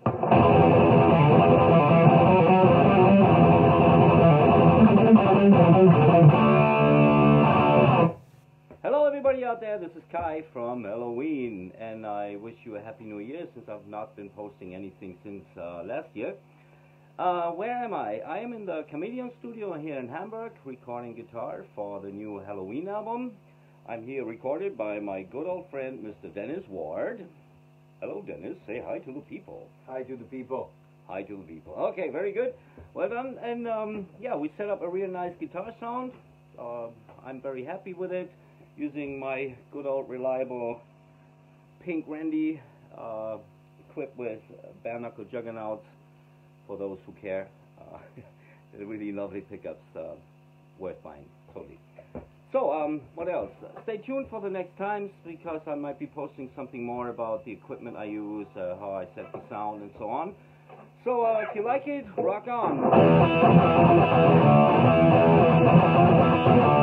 Hello everybody out there, this is Kai from Halloween, and I wish you a Happy New Year since I've not been posting anything since last year. Where am I? I am in the Comedian Studio here in Hamburg, recording guitar for the new Halloween album. I'm here recorded by my good old friend, Mr. Dennis Ward. Hello Dennis, say hi to the people. Hi to the people. Hi to the people. Okay, very good. Well done. And yeah, we set up a real nice guitar sound. I'm very happy with it, using my good old reliable Pink Randy, equipped with bare knuckle juggernauts for those who care. They're really lovely pickups, worth buying, totally. So, what else? Stay tuned for the next times, because I might be posting something more about the equipment I use, how I set the sound, and so on. So, if you like it, rock on!